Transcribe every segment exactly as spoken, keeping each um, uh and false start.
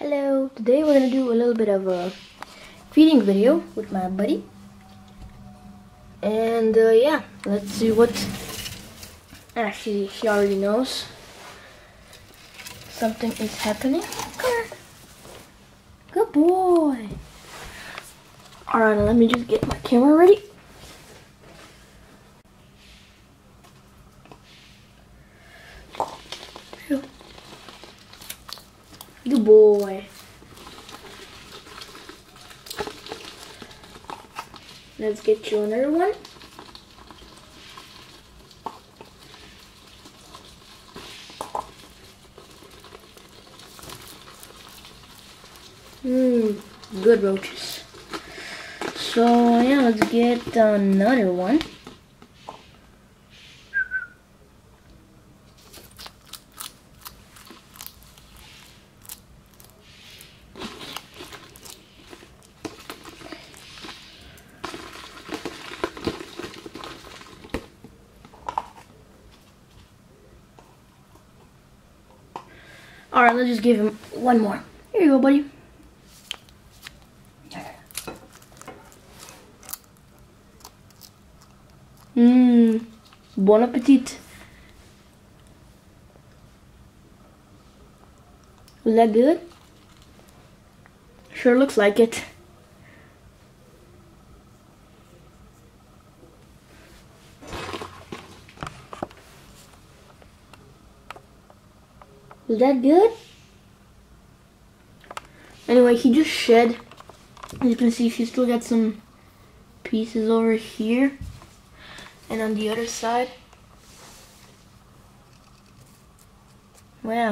Hello, today we're gonna do a little bit of a feeding video with my buddy. And uh, yeah, let's see what, actually he already knows something is happening. Come here. Good boy. Alright, let me just get my camera ready. Good boy. Let's get you another one. Mmm, good roaches. So yeah, let's get another one. Alright, let's just give him one more. Here you go, buddy. Mmm, bon appetit. Was that good? Sure looks like it. Was that good? Anyway, he just shed. As you can see, she still got some pieces over here and on the other side. Wow.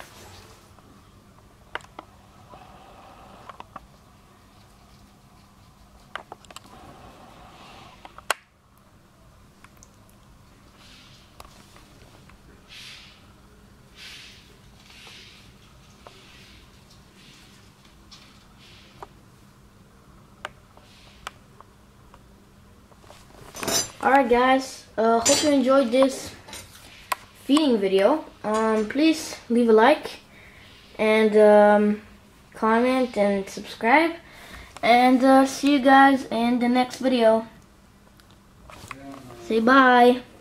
Alright guys, uh, hope you enjoyed this feeding video. Um, please leave a like and um, comment and subscribe, and uh, see you guys in the next video. Say bye.